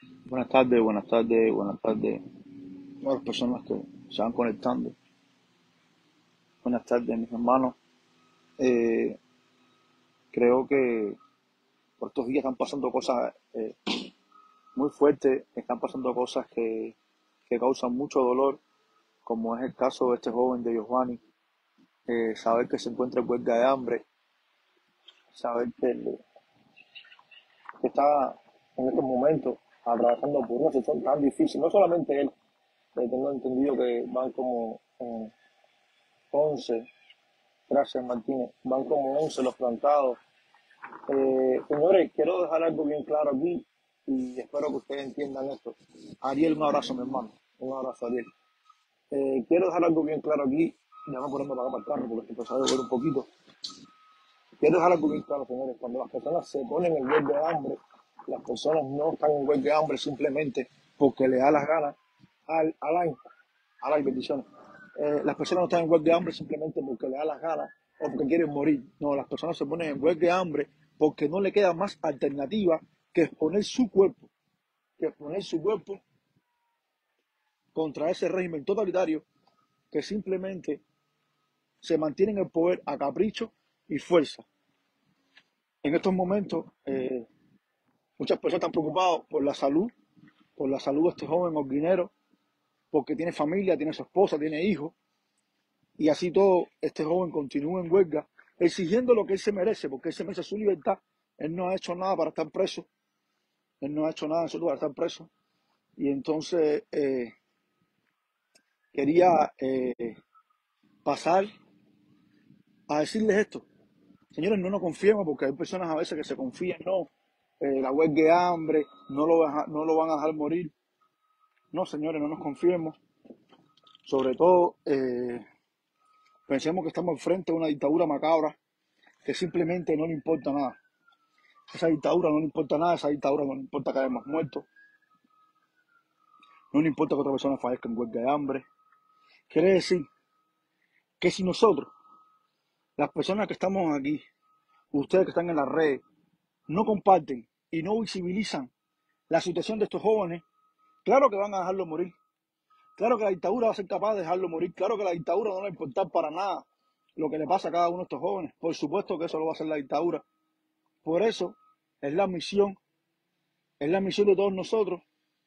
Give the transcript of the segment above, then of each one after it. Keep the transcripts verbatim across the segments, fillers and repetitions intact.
Buenas tardes, buenas tardes, buenas tardes a las personas que se van conectando. Buenas tardes, mis hermanos. Eh, Creo que por estos días están pasando cosas eh, muy fuertes, están pasando cosas que, que causan mucho dolor, como es el caso de este joven de Giovanni. Eh, saber que se encuentra en huelga de hambre, saber que, que está en estos momentos atravesando por una situación tan difícil, no solamente él, eh, tengo entendido que van como eh, once. Gracias, Martínez. Van como once los plantados. Eh, señores, quiero dejar algo bien claro aquí y espero que ustedes entiendan esto. Ariel, un abrazo, mi hermano. Un abrazo, Ariel. Eh, quiero dejar algo bien claro aquí. Ya me ponemos para acá para el carro porque empezó a llover un poquito. Quiero dejar algo bien claro, señores. Cuando las personas se ponen en huelga de hambre, las personas no están en huelga de hambre simplemente porque le da las ganas al, al año. A las bendiciones. Eh, las personas no están en huelga de hambre simplemente porque le da las ganas o porque quieren morir. No, las personas se ponen en huelga de hambre porque no le queda más alternativa que exponer su cuerpo, que exponer su cuerpo contra ese régimen totalitario que simplemente se mantiene en el poder a capricho y fuerza. En estos momentos, eh, muchas personas están preocupadas por la salud, por la salud de este joven orguinero, porque tiene familia, tiene su esposa, tiene hijos, y así todo, este joven continúa en huelga, exigiendo lo que él se merece, porque él se merece su libertad. Él no ha hecho nada para estar preso, él no ha hecho nada en su para estar preso. Y entonces eh, quería eh, pasar a decirles esto. Señores, no nos confiemos, porque hay personas a veces que se confían, no, eh, la huelga de hambre, no lo, no lo van a dejar morir. No, señores, no nos confiemos. Sobre todo, eh, pensemos que estamos frente a una dictadura macabra que simplemente no le importa nada. Esa dictadura no le importa nada, esa dictadura no le importa que haya más muertos, no le importa que otra persona fallezca en huelga de hambre. Quiere decir que si nosotros, las personas que estamos aquí, ustedes que están en las redes, no comparten y no visibilizan la situación de estos jóvenes, claro que van a dejarlo morir. Claro que la dictadura va a ser capaz de dejarlo morir. Claro que la dictadura no le va a importar para nada lo que le pasa a cada uno de estos jóvenes. Por supuesto que eso lo va a hacer la dictadura. Por eso es la misión, es la misión de todos nosotros.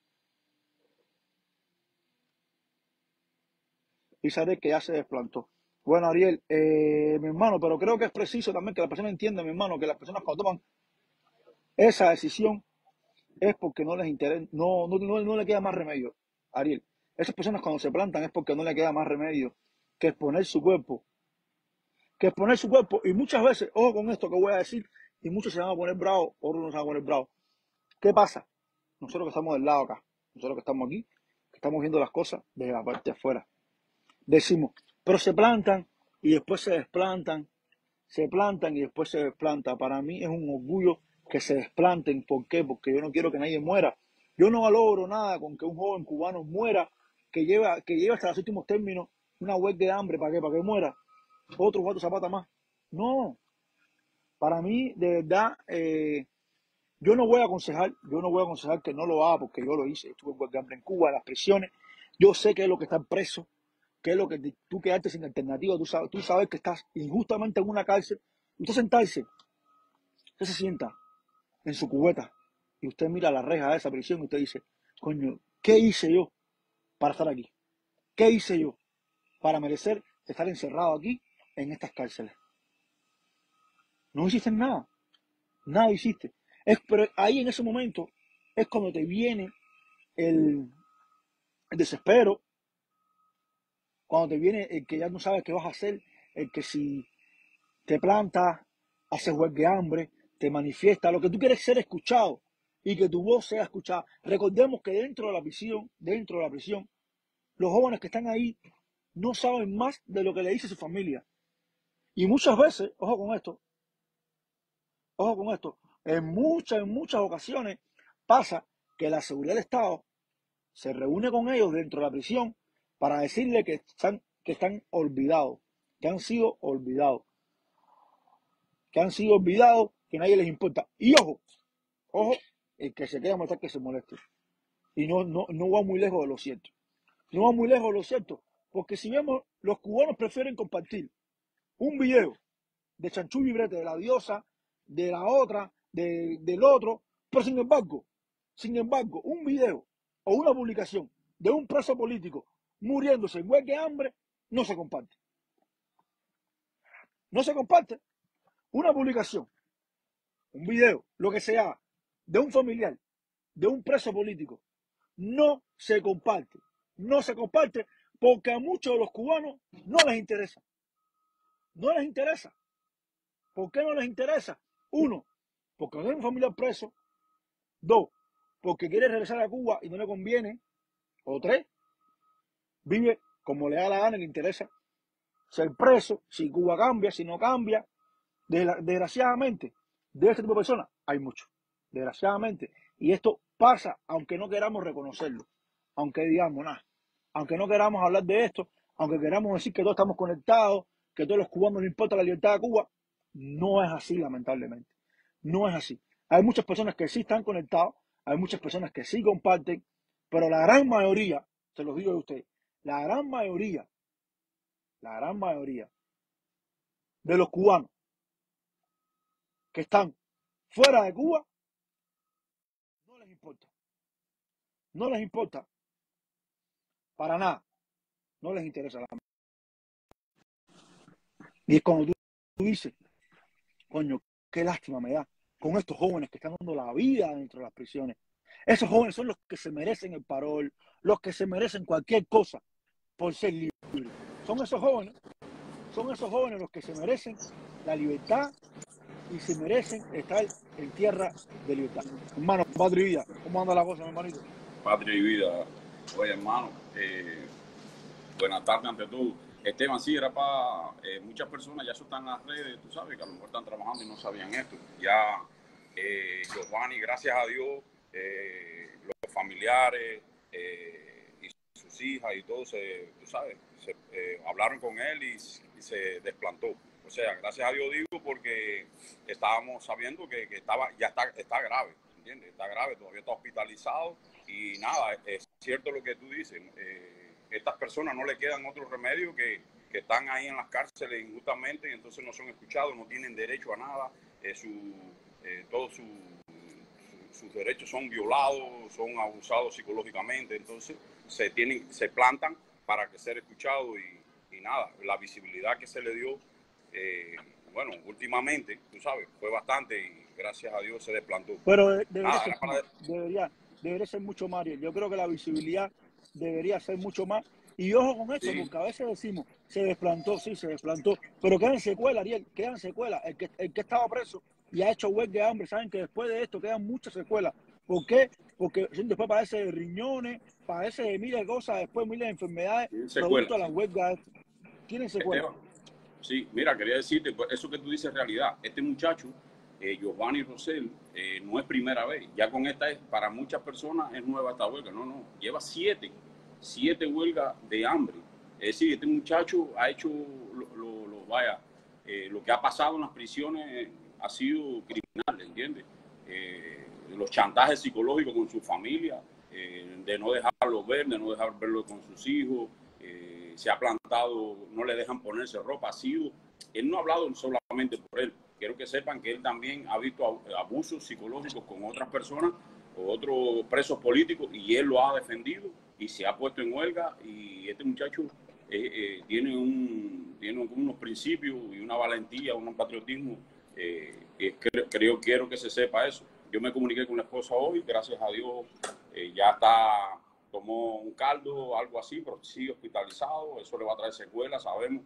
Y saber que ya se desplantó. Bueno, Ariel, eh, mi hermano, pero creo que es preciso también que la persona entienda, mi hermano, que las personas cuando toman esa decisión es porque no les interesa, no, no, no, no le queda más remedio, Ariel. Esas personas cuando se plantan es porque no le queda más remedio que exponer su cuerpo, que exponer su cuerpo. Y muchas veces, ojo con esto que voy a decir, y muchos se van a poner bravos, otros no se van a poner bravos. ¿Qué pasa? Nosotros que estamos del lado acá, nosotros que estamos aquí, que estamos viendo las cosas desde la parte de afuera, decimos, pero se plantan y después se desplantan, se plantan y después se desplantan. Para mí es un orgullo que se desplanten. ¿Por qué? Porque yo no quiero que nadie muera. Yo no valoro nada con que un joven cubano muera, que lleva, que lleva hasta los últimos términos una huelga de hambre. ¿Para qué? Para que muera. Otro cuatro zapatas más. No. Para mí, de verdad, eh, yo no voy a aconsejar, yo no voy a aconsejar que no lo haga porque yo lo hice. Estuve en huelga de hambre en Cuba, en las prisiones. Yo sé qué es lo que estar preso, qué es lo que tú quedarte sin alternativa. Tú sabes, tú sabes que estás injustamente en una cárcel. Usted sentarse, usted se sienta en su cubeta y usted mira la reja de esa prisión y usted dice, coño, ¿qué hice yo para estar aquí? ¿Qué hice yo para merecer estar encerrado aquí en estas cárceles? No hiciste nada, nada hiciste. Es, pero ahí en ese momento es cuando te viene el, el desespero, cuando te viene el que ya no sabes qué vas a hacer, el que si te plantas, haces huelga de hambre, te manifiesta, lo que tú quieres ser escuchado y que tu voz sea escuchada. Recordemos que dentro de la prisión, dentro de la prisión, los jóvenes que están ahí no saben más de lo que le dice su familia. Y muchas veces, ojo con esto, ojo con esto, en muchas, en muchas ocasiones pasa que la seguridad del Estado se reúne con ellos dentro de la prisión para decirle que están, que están olvidados, que han sido olvidados, que han sido olvidados, que nadie les importa. Y ojo, ojo, el que se queda molestar que se moleste. y no, no, no va muy lejos de lo cierto. No va muy lejos de lo cierto, porque si vemos, los cubanos prefieren compartir un video de Chanchullo y Brete, de la diosa, de la otra, de, del otro, pero sin embargo, sin embargo, un video o una publicación de un preso político muriéndose en huelga de hambre no se comparte. No se comparte. Una publicación, un video, lo que sea, de un familiar, de un preso político, no se comparte. No se comparte porque a muchos de los cubanos no les interesa. No les interesa. ¿Por qué no les interesa? Uno, porque no hay un familiar preso. Dos, porque quiere regresar a Cuba y no le conviene. O tres, vive como le da la gana y le interesa ser preso, si Cuba cambia, si no cambia. Desgraciadamente, de este tipo de personas hay mucho. Desgraciadamente. Y esto pasa aunque no queramos reconocerlo. Aunque digamos nada. Aunque no queramos hablar de esto. Aunque queramos decir que todos estamos conectados, que a todos los cubanos les importa la libertad de Cuba. No es así, lamentablemente. No es así. Hay muchas personas que sí están conectados. Hay muchas personas que sí comparten. Pero la gran mayoría, se los digo a ustedes, la gran mayoría, la gran mayoría de los cubanos que están fuera de Cuba, no les importa. No les importa. Para nada. No les interesa la. Y es cuando tú, tú dices, coño, qué lástima me da con estos jóvenes que están dando la vida dentro de las prisiones. Esos jóvenes son los que se merecen el parol, los que se merecen cualquier cosa por ser libres. Son esos jóvenes, son esos jóvenes los que se merecen la libertad y se merecen estar en tierra de libertad. Hermano, patria y vida, ¿cómo anda la cosa, mi hermanito? Patria y vida. Oye, hermano, eh, buenas tardes ante todo. Esteban, sí, era para eh, muchas personas, ya eso están en las redes, tú sabes, que a lo mejor están trabajando y no sabían esto. Ya, eh, Giovanni, gracias a Dios, eh, los familiares eh, y sus hijas y todo, se, tú sabes, se, eh, hablaron con él y, y se desplantó. O sea, gracias a Dios digo porque estábamos sabiendo que, que estaba, ya está, está grave, ¿entiendes? Está grave, todavía está hospitalizado y nada, es cierto lo que tú dices. Eh, estas personas no le quedan otro remedio que, que están ahí en las cárceles injustamente y entonces no son escuchados, no tienen derecho a nada, eh, su, eh, todos su, su, sus derechos son violados, son abusados psicológicamente, entonces se, tienen, se plantan para que ser escuchados y, y nada, la visibilidad que se le dio, eh, bueno, últimamente, tú sabes, fue bastante y gracias a Dios se desplantó. Pero de, debería, nada, ser, para... debería, debería ser mucho más, Ariel. Yo creo que la visibilidad debería ser mucho más. Y ojo con eso, sí, porque a veces decimos, se desplantó, sí, se desplantó, pero quedan secuelas, Ariel, quedan secuelas. El que, el que estaba preso y ha hecho huelga de hambre, saben que después de esto quedan muchas secuelas. ¿Por qué? Porque después padece de riñones, padece de miles de cosas, después miles de enfermedades, producto de las huelgas. Tienen secuelas. Esteban, sí, mira, quería decirte, eso que tú dices es realidad. Este muchacho, eh, Giovanni Rosell, eh, no es primera vez. Ya con esta, es, para muchas personas es nueva esta huelga. No, no, lleva siete, siete huelgas de hambre. Es decir, este muchacho ha hecho, lo, lo, lo vaya, eh, lo que ha pasado en las prisiones ha sido criminal, ¿entiendes? Eh, los chantajes psicológicos con su familia, eh, de no dejarlo ver, de no dejar verlo con sus hijos. Eh, se ha plantado, no le dejan ponerse ropa, ha sido, él no ha hablado solamente por él, quiero que sepan que él también ha visto abusos psicológicos con otras personas o otros presos políticos y él lo ha defendido y se ha puesto en huelga y este muchacho eh, eh, tiene, un, tiene unos principios y una valentía, un patriotismo eh, que creo, creo, quiero que se sepa eso. Yo me comuniqué con la esposa hoy, gracias a Dios eh, ya está, tomó un caldo, algo así, pero sigue hospitalizado, eso le va a traer secuelas, sabemos,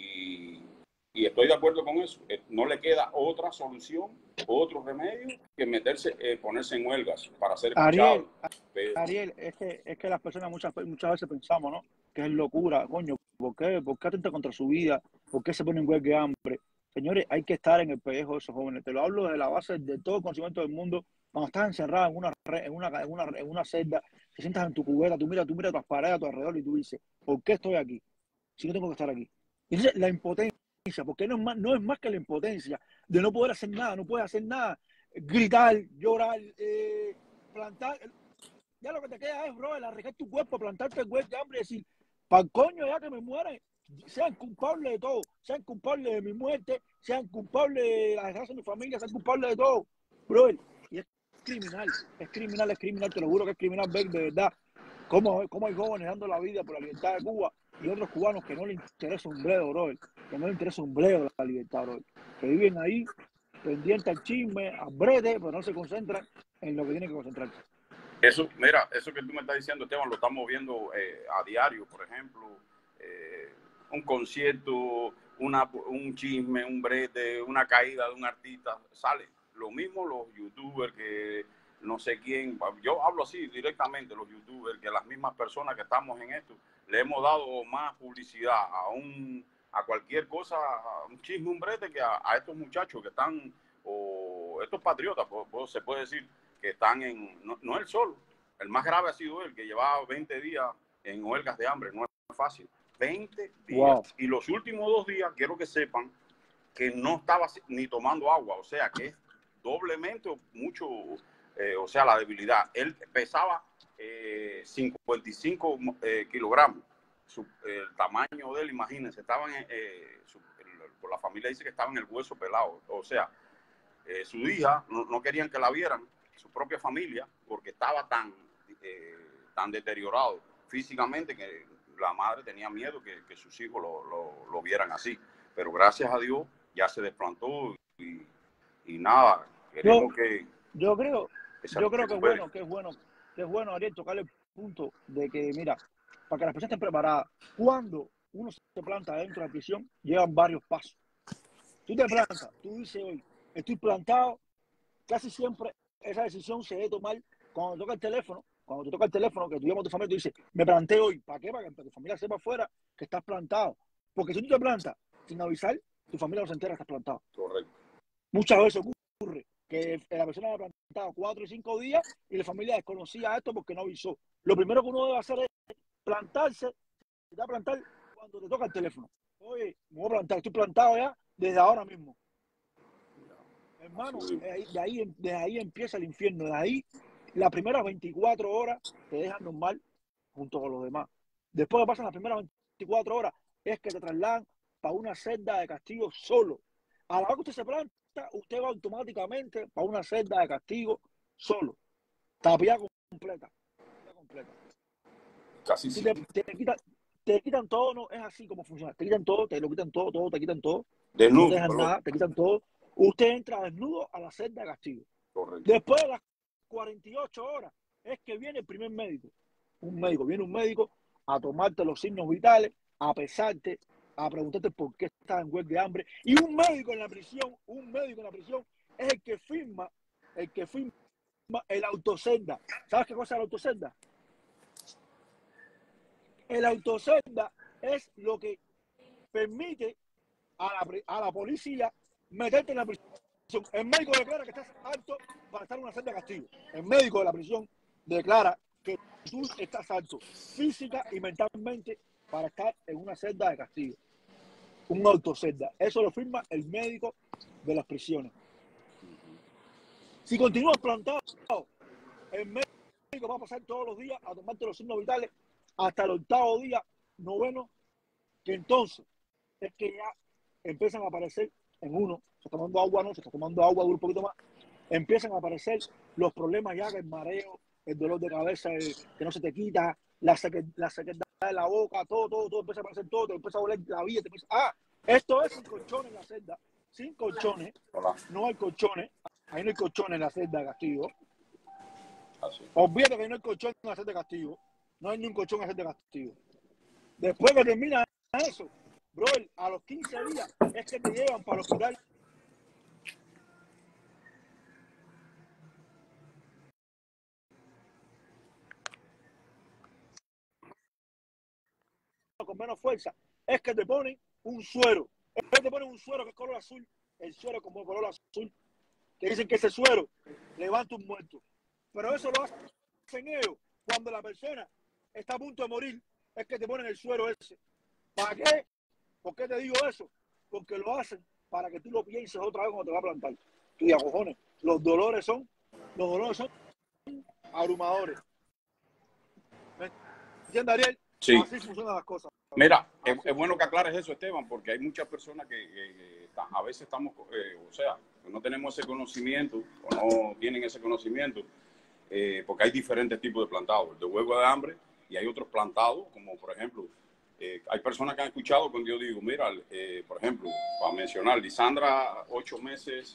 y, y estoy de acuerdo con eso. No le queda otra solución, otro remedio que meterse, eh, ponerse en huelgas para ser escuchado. Ariel, pero... Ariel, es que, es que las personas muchas, muchas veces pensamos, ¿no? Que es locura, coño, ¿por qué? ¿Por qué atenta contra su vida? ¿Por qué se pone en huelga de hambre? Señores, hay que estar en el pellejo de esos jóvenes. Te lo hablo desde la base de todo el conocimiento del mundo. Cuando estás encerrado en una, en una, en una, en una celda, te sientas en tu cubeta, tú miras, tú miras tus paredes a tu alrededor y tú dices, ¿por qué estoy aquí? Si no tengo que estar aquí. Y entonces la impotencia, porque no es más, no es más que la impotencia de no poder hacer nada, no puedes hacer nada, gritar, llorar, eh, plantar. ya lo que te queda es, bro, el arriesgar tu cuerpo, plantarte el huelga de hambre y decir, para el coño ya que me mueren, sean culpables de todo, sean culpables de mi muerte, sean culpables de la desgracia de mi familia, sean culpables de todo, bro. Y es criminal, es criminal, es criminal, te lo juro que es criminal ver de verdad cómo, cómo hay jóvenes dando la vida por la libertad de Cuba y otros cubanos que no les interesa un bledo, bro, que no les interesa un bledo la libertad, bro, que viven ahí pendientes al chisme, al brete, pero no se concentran en lo que tienen que concentrarse. Eso, mira, eso que tú me estás diciendo, Esteban, lo estamos viendo eh, a diario, por ejemplo, eh, un concierto, una, un chisme, un brete, una caída de un artista, sale. Lo mismo los youtubers que no sé quién, yo hablo así directamente, los youtubers, que las mismas personas que estamos en esto, le hemos dado más publicidad a un a cualquier cosa, a un chisme, un brete, que a, a estos muchachos que están, o estos patriotas, pues, pues, se puede decir, que están en, no, no él solo, el más grave ha sido él, que llevaba veinte días en huelgas de hambre, no es fácil, veinte días. Wow. Y los últimos dos días, quiero que sepan que no estaba ni tomando agua, o sea, que es doblemente mucho, eh, o sea, la debilidad. Él pesaba eh, cincuenta y cinco eh, kilogramos, su, el tamaño de él, imagínense, estaban, eh, su, el, por la familia dice que estaba en el hueso pelado, o sea, eh, su hija, no, no querían que la vieran, su propia familia, porque estaba tan, eh, tan deteriorado físicamente que la madre tenía miedo que, que sus hijos lo, lo, lo vieran así. Pero gracias a Dios ya se desplantó y, y nada, queremos yo, que... Yo creo, que yo creo que es bueno, que es bueno, que es bueno, Ariel, tocarle el punto de que, mira, para que las personas estén preparadas, cuando uno se planta dentro de la prisión, llevan varios pasos. Tú te plantas, tú dices hoy, estoy plantado, casi siempre esa decisión se debe tomar cuando toca el teléfono, cuando te toca el teléfono, que tú llamas a tu familia, tú dices, me planté hoy, ¿para qué? Para que tu familia sepa afuera que estás plantado. Porque si tú te plantas sin avisar, tu familia no se entera que estás plantado. Correcto. Muchas veces ocurre que la persona ha plantado cuatro y cinco días y la familia desconocía esto porque no avisó. Lo primero que uno debe hacer es plantarse, te va a plantar cuando te toca el teléfono. Oye, me voy a plantar, estoy plantado ya desde ahora mismo. Hermano, de ahí, de, ahí, de ahí empieza el infierno. De ahí, las primeras veinticuatro horas te dejan normal junto con los demás. Después que pasan las primeras veinticuatro horas, es que te trasladan para una celda de castigo solo. A la hora que usted se planta, usted va automáticamente para una celda de castigo solo. Tapia completa. Tapia completa. Casi sí. Te, te, quitan, te quitan todo, no es así como funciona. Te quitan todo, te lo quitan todo, todo, te quitan todo. Desnudo, no te dejan nada, te quitan todo. Usted entra desnudo a la celda de castigo. Correcto. Después de las cuarenta y ocho horas es que viene el primer médico. Un médico, viene un médico a tomarte los signos vitales, a pesarte, a preguntarte por qué estás en huelga de hambre. Y un médico en la prisión, un médico en la prisión es el que firma, el que firma el autocelda. ¿Sabes qué cosa es el autocelda? El autocelda es lo que permite a la, a la policía meterte en la prisión. El médico declara que estás apto para estar en una celda de castigo. El médico de la prisión declara que tú estás apto física y mentalmente para estar en una celda de castigo. Un autocelda. Eso lo firma el médico de las prisiones. Si continúas plantado, el médico va a pasar todos los días a tomarte los signos vitales hasta el octavo día, noveno, que entonces es que ya empiezan a aparecer en uno, se está tomando agua, no, se está tomando agua un poquito más, empiezan a aparecer los problemas ya, que el mareo, el dolor de cabeza el, que no se te quita, la, seque, la sequedad de la boca, todo, todo, todo empieza a aparecer, todo, te empieza a doler la vida, te empieza, ah, esto es sin colchones en la celda, sin colchones, Hola. no hay colchones, ahí no hay colchones en la celda de castigo, Así. Olvídate que no hay colchón en la celda de castigo, no hay ni un colchón en la celda de castigo. Después que termina eso, bro, a los quince días es que te llevan para el hospital. Con menos fuerza, es que te ponen un suero. Es que te ponen un suero que es color azul, el suero como color azul, que dicen que ese suero levanta un muerto. Pero eso lo hacen ellos cuando la persona está a punto de morir, es que te ponen el suero ese. ¿Para qué? ¿Por qué te digo eso? Porque lo hacen para que tú lo pienses otra vez cuando te va a plantar. Tú digas, cojones, los dolores son, los dolores son abrumadores. ¿Entiendes, Ariel? Sí. Así funcionan las cosas. Mira, es, es bueno que aclares eso, Esteban, porque hay muchas personas que, que, que a veces estamos, eh, o sea, no tenemos ese conocimiento o no tienen ese conocimiento, eh, porque hay diferentes tipos de plantados, el de huelga de hambre, y hay otros plantados, como por ejemplo, eh, hay personas que han escuchado cuando yo digo, mira, eh, por ejemplo, para mencionar, Lisandra, ocho meses,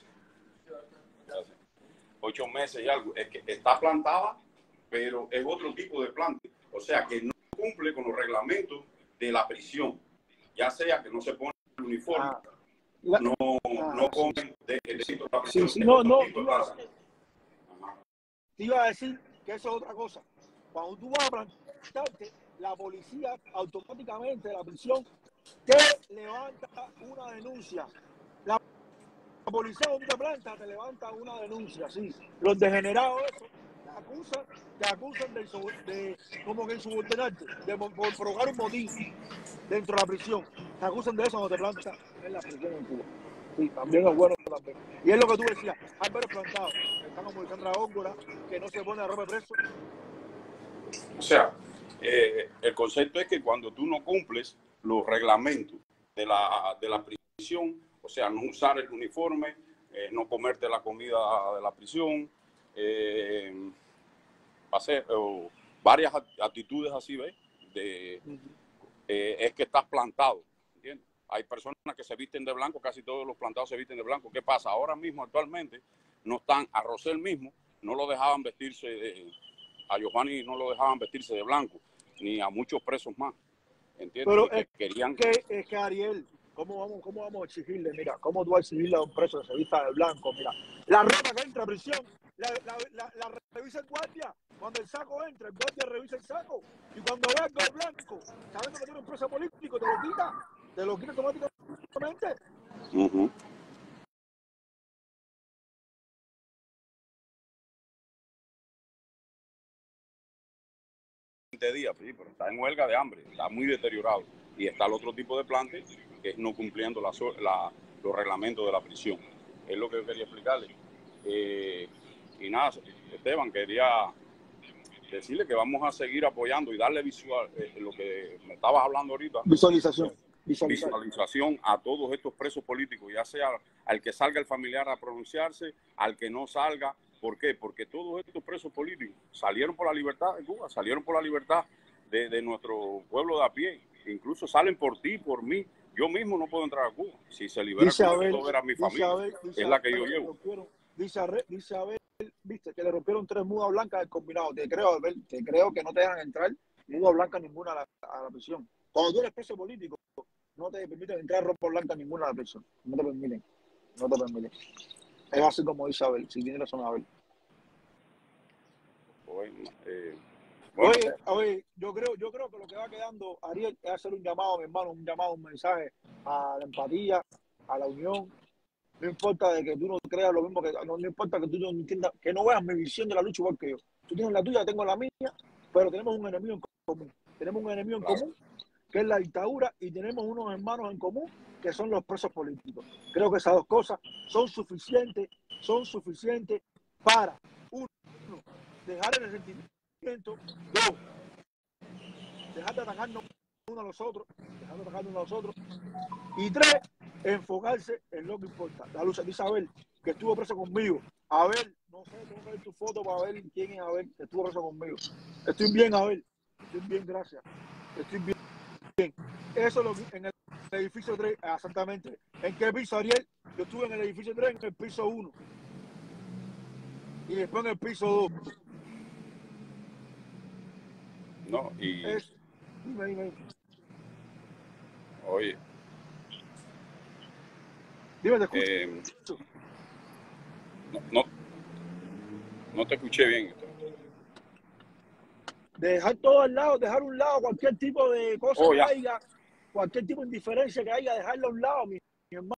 ocho meses y algo, es que está plantada, pero es otro tipo de planta, o sea, que no cumple con los reglamentos de la prisión, ya sea que no se pone el uniforme, Ah, la, no, ah, no sí, comen de, de, de la prisión, sí, sí, es no, otro no, tipo de iba, planta. te iba a decir que eso es otra cosa. Cuando tú vas a plantarte, la policía automáticamente de la prisión te levanta una denuncia. La policía cuando te planta te levanta una denuncia, sí. Los degenerados eso te acusan, te acusan de, de como que insubordinarte, de por provocar un motín dentro de la prisión. Te acusan de eso cuando te plantan en la prisión en Cuba. Sí, también es bueno también. Y es lo que tú decías, hay varios plantados, están como Lisandra Góngora, que no se pone a ropa de preso. O sea, eh, el concepto es que cuando tú no cumples los reglamentos de la, de la prisión, o sea, no usar el uniforme, eh, no comerte la comida de la prisión, eh, hacer eh, varias actitudes así, ¿ves? De, eh, es que estás plantado, ¿entiendes? Hay personas que se visten de blanco, casi todos los plantados se visten de blanco. ¿Qué pasa? Ahora mismo, actualmente, no están, a Rosel mismo, no lo dejaban vestirse, de, a Giovanni no lo dejaban vestirse de blanco, ni a muchos presos más, ¿entiendes? Pero Y que es querían... que, es que Ariel, ¿cómo vamos, ¿cómo vamos a exigirle? Mira, ¿cómo tú vas a exigirle a un preso que se vista de blanco? Mira, la ropa que entra a prisión, la, la, la, la revisa el guardia. Cuando el saco entra, el guardia revisa el saco. Y cuando ve algo blanco, sabiendo que tiene un preso político, te lo quita. Te lo quita automáticamente. Uh-huh. días, sí, pero está en huelga de hambre, está muy deteriorado. Y está el otro tipo de plante que es no cumpliendo la, la, los reglamentos de la prisión. Es lo que yo quería explicarle. Eh, y nada, Esteban, quería decirle que vamos a seguir apoyando y darle visual, eh, lo que me estabas hablando ahorita. Visualización. Visualizar. Visualización a todos estos presos políticos, ya sea al que salga el familiar a pronunciarse, al que no salga. ¿Por qué? Porque todos estos presos políticos salieron por la libertad de Cuba, salieron por la libertad de, de nuestro pueblo de a pie. Incluso salen por ti, por mí. Yo mismo no puedo entrar a Cuba. Si se libera Dice Cuba, Abel, puedo ver a mi dice familia. Abel, dice es la que Abel, yo que llevo. rompieron, dice, dice Abel, viste, que le rompieron tres mudas blancas del combinado. Te creo, Abel, te creo que no te dejan entrar muda blanca ninguna a la, a la prisión. Cuando tú eres preso político, no te permiten entrar ropa blanca ninguna a la prisión. No te permiten. No te permiten. Es así como dice Abel, si tiene razón Abel. Bueno, eh, bueno, Oye, oye, yo creo, yo creo que lo que va quedando, Ariel, es hacer un llamado, mi hermano, un llamado, un mensaje a la empatía, a la unión. No importa de que tú no creas lo mismo que no, no importa que tú no entiendas, que no veas mi visión de la lucha igual que yo. Tú tienes la tuya, tengo la mía, pero tenemos un enemigo en común. Tenemos un enemigo en claro. común, que es la dictadura, y tenemos unos hermanos en común, que son los presos políticos. Creo que esas dos cosas son suficientes, son suficientes para, uno, dejar el resentimiento, dos, dejar de atacarnos unos a los otros, dejar de atacarnos unos a los otros, y tres, enfocarse en lo que importa. La lucha de Isabel, que estuvo preso conmigo. Abel, no sé, tengo que ver tu foto para ver quién es Abel, que estuvo preso conmigo. Estoy bien, Abel. Estoy bien, gracias. Estoy bien. bien. Eso es lo que en el edificio tres, exactamente. ¿En qué piso, Ariel? Yo estuve en el edificio tres, en el piso uno. Y después en el piso dos. No, y... Es, dime, dime. Oye. Dime, te escucho. Eh, no, no, no te escuché bien. Dejar todo al lado, dejar a un lado cualquier tipo de cosa Oh, que ya. haya, cualquier tipo de indiferencia que haya, dejarlo a un lado, mi, mi hermano.